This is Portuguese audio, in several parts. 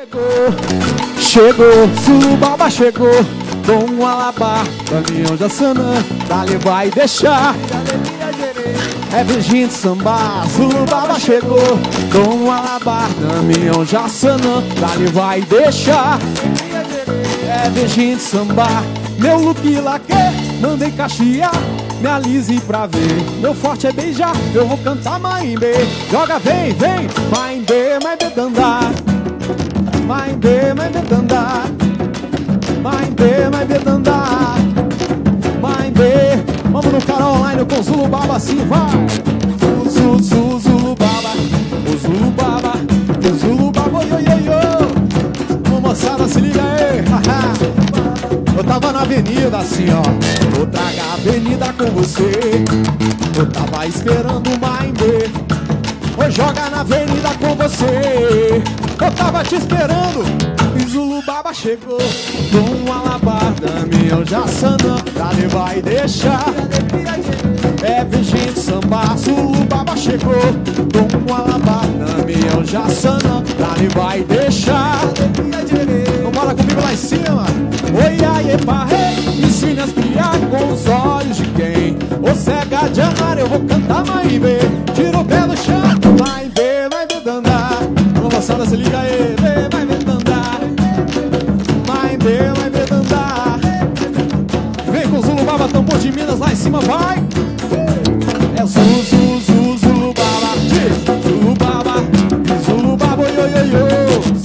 Chegou, Zulubaba chegou, com um alabar, caminhão de Assanã, dali vai deixar. É virgem de samba, Zulubaba chegou, com um alabar, caminhão de Assanã, dali vai deixar. É virgem de samba, meu look laque, mandei cachear, me alise pra ver. Meu forte é beijar, eu vou cantar Maimbê. Joga, vem, vem, Maimbê, Maimbê dandar. Maimbê, Maimbê dandar. Maimbê, Maimbê dandar. Maimbê, vamos no cara online com Zulubaba assim, vai. Zulubaba, o Zulubaba, o Zulubaba, oi, oi, oi, oi. Ô moçada, se liga aí, haha. Eu tava na avenida assim, ó. Vou tragar a avenida com você. Eu tava esperando o Maimbê. Vou jogar na avenida com você. Eu tava te esperando. E Zulubaba chegou com um alabar, caminhão de Assanã, dali vai deixar. É virgem de samba, Zulubaba chegou com um alabar, caminhão de Assanã, dali vai deixar. Vambora comigo lá em cima. Oi, aie, parrei, me ensina a espiar com os olhos de quem? Ô cega de amar, eu vou cantar Maimbê. Tira o pé do chão, Maimbê, Maimbê dandar. Alô, moçada, se liga aí, Maimbê dandar. Maimbê, Maimbê dandar. Vem com Zulubaba, tambor de Minas lá em cima, vai. É Zulubaba, Zulubaba, Zulubaba, oi, oi, oi, oi.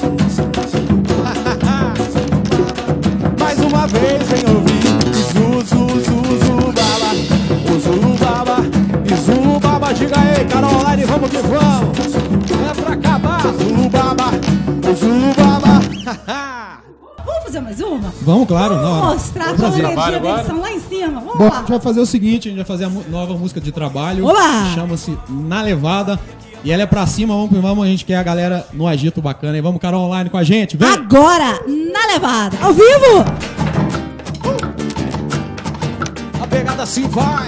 Mais uma vez vem ouvir Zulubaba, o Zulubaba e Zulubaba. Diga aí, Carol Online, vamos que vamos. É pra acabar, Zulubaba, o Zulubaba. Vamos fazer mais uma? Vamos, claro. Vamos mostrar toda a energia da edição lá em cima. Vamos lá. A gente vai fazer o seguinte, a gente vai fazer a nova música de trabalho. Olá! Chama-se Na Levada. E ela é pra cima, vamos, a gente quer a galera no agito bacana. E vamos, Carol Online, com a gente, vem! Agora, Na Levada, ao vivo! A pegada assim vai.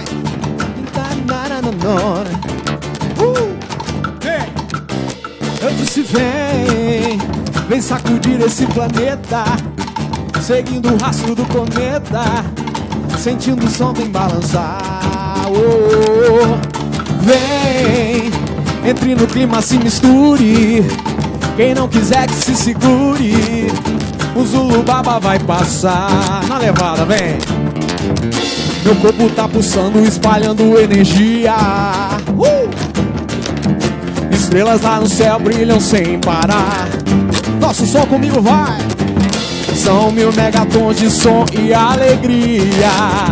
Eu disse vem, vem sacudir esse planeta, seguindo o rastro do cometa, sentindo o som vem balançar. Vem, entre no clima, se misture. Quem não quiser que se segure, o Zulubaba vai passar. Na levada, vem. Meu corpo tá pulsando, espalhando energia. Estrelas lá no céu brilham sem parar. Nosso som comigo vai. São 1000 megatons de som e alegria.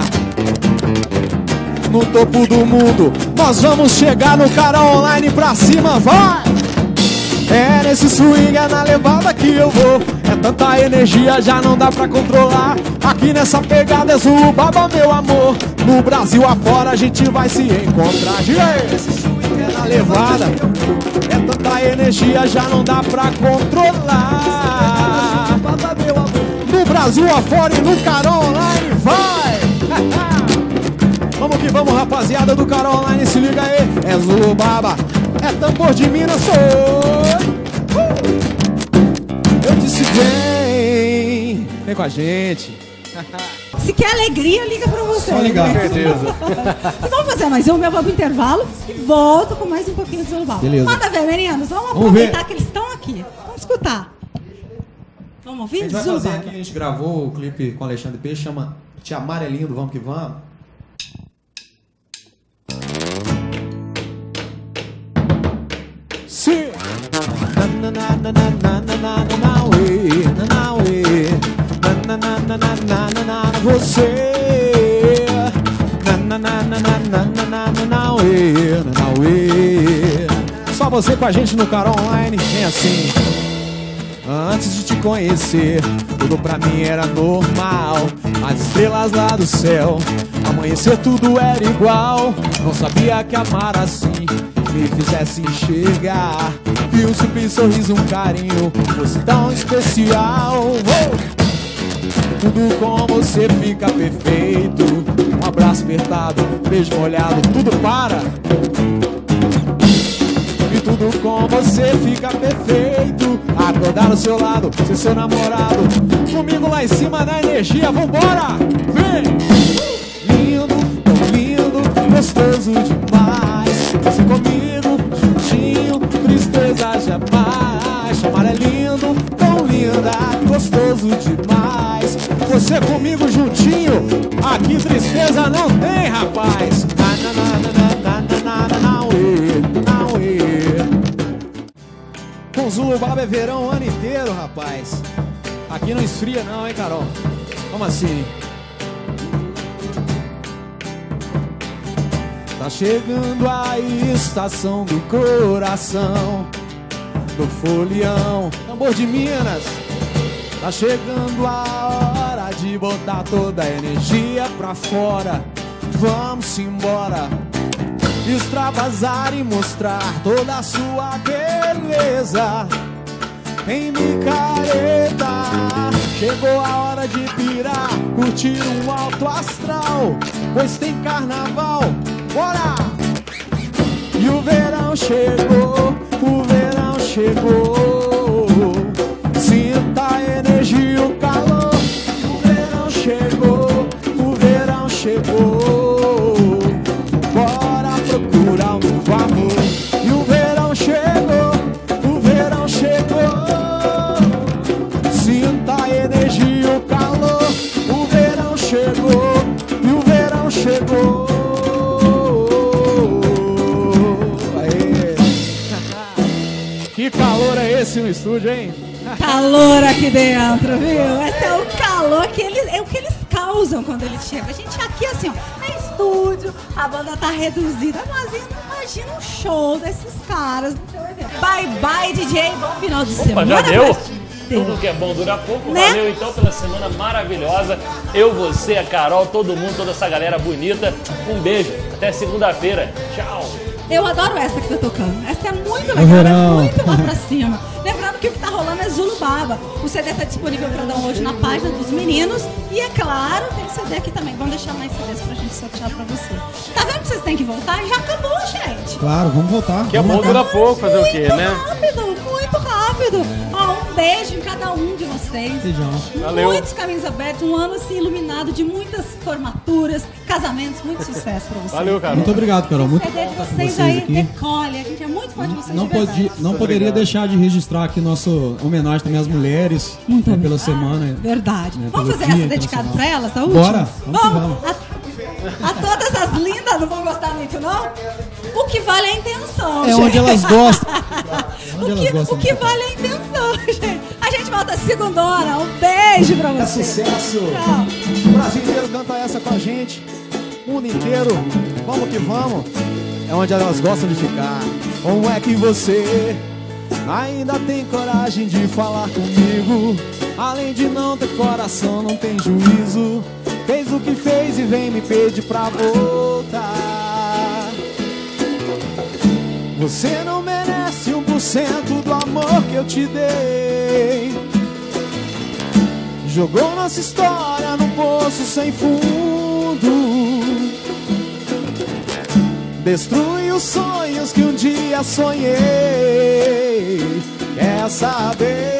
No topo do mundo nós vamos chegar, no cara online pra cima, vai. É nesse swing, é na levada que eu vou. É tanta energia, já não dá pra controlar. Aqui nessa pegada é Zulubaba, meu amor. No Brasil afora a gente vai se encontrar. Esse swing é na levada. É tanta energia, já não dá pra controlar. No Brasil afora e no Carol Online, vai. Vamos que vamos, rapaziada do Carol Online, se liga aí. É Zulubaba, é tambor de Minas, Eu disse vem, vem com a gente. Se quer alegria, liga pra você. Só ligar. Com certeza. E vamos fazer mais um, eu vou pro intervalo e volto com mais um pouquinho de Zulubaba. Beleza. Manda ver, meninos, vamos aproveitar que eles estão aqui. Vamos escutar. Vamos A ouvir? gente vai fazer Zulubaba. aqui, a gente gravou o clipe com Alexandre Peixe, chama Te Amar é Lindo, vamos que vamos. Sim. Você. Só você com a gente no Carol Online, vem assim. Antes de te conhecer, tudo pra mim era normal. As estrelas lá do céu, amanhecer tudo era igual. Não sabia que amar assim me fizesse enxergar. E um simples sorriso, um carinho, fosse tão especial. Tudo com você fica perfeito. Um abraço apertado, beijo molhado, tudo para. E tudo com você fica perfeito. Acordar ao seu lado, ser seu namorado, comigo lá em cima na energia, vambora! Vem! Lindo, tão lindo, gostoso demais. Você comigo, juntinho, tristeza jamais. Chamar é lindo, tão linda, gostoso demais. Você comigo juntinho, aqui tristeza não tem, rapaz. Com Zulu Baba é verão o ano inteiro, rapaz. Aqui não esfria não, hein, Carol? Como assim? Tá chegando a estação do coração, do folião, tambor de Minas. Tá chegando a hora de botar toda a energia pra fora. Vamos embora, extravasar e mostrar toda a sua beleza em micareta. Chegou a hora de pirar, curtir um alto astral, pois tem carnaval, bora! E o verão chegou, o verão chegou. Sinta a energia e o calor. O verão chegou, o verão chegou. Bora procurar um novo amor. E o verão chegou, o verão chegou. Sinta a energia e o calor. O verão chegou, e o verão chegou. Que calor é esse no estúdio, hein? Calor aqui dentro, viu? Esse é o calor que eles causam quando eles chegam. A gente aqui assim, ó, é estúdio, a banda tá reduzida, mas imagina um show desses caras no teu evento. Bye bye, DJ, bom final de semana. Já deu? Tudo que é bom dura pouco, né? Valeu então pela semana maravilhosa. Eu, você, a Carol, todo mundo, toda essa galera bonita. Um beijo, até segunda-feira. Tchau. Eu adoro essa que tá tocando. Essa é muito legal, é muito lá pra cima. Lembrando que o que tá rolando é Zulu Baba. O CD tá disponível pra download na página dos meninos. E é claro, tem CD aqui também. Vamos deixar mais CDs pra gente sortear pra você. Tá vendo que vocês têm que voltar? Já acabou, gente. Claro, vamos voltar. Que é bom, dura pouco, fazer o quê, né? Muito rápido. Ó, um beijo em cada um de vocês. Beijão. Valeu. Muitos caminhos abertos, um ano assim iluminado de muitas formaturas, casamentos, muito sucesso pra vocês. Valeu, Carol. Muito obrigado, Carol. Muito O CD de bom vocês estar com aí aqui. decolhe. A gente é muito fã de vocês. Não poderia deixar de registrar aqui nossa homenagem também às mulheres. Muito pela obrigado. semana. Verdade. Né, Vamos pelo fazer dia essa dedicada pra elas, a última? Bora, vamos que vamos. A todas as lindas não vão gostar muito, não? O que vale é a intenção, É gente. onde elas gostam. Onde elas gostam. O que vale é a intenção, gente. A gente volta segundona. Um beijo pra É vocês. sucesso! Tchau. O Brasil inteiro canta essa com a gente. O mundo inteiro. Vamos que vamos. É onde elas gostam de ficar. Como é que você ainda tem coragem de falar comigo? Além de não ter coração, não tem juízo. Fez o que fez e vem me pedir pra voltar. Você não merece 1% do amor que eu te dei. Jogou nossa história num poço sem fundo. Destrui os sonhos que um dia sonhei. Quer saber?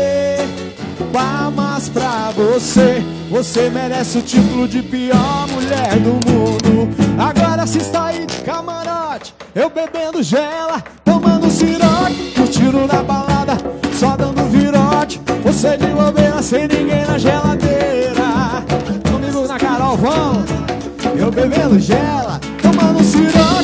Palmas pra você. Você merece o título de pior mulher do mundo. Agora se está aí de camarote, eu bebendo gela, tomando siroque, curtindo na balada, só dando virote. Você de bobeira sem ninguém na geladeira. Comigo na Carol, vamos. Eu bebendo gela, tomando siroque,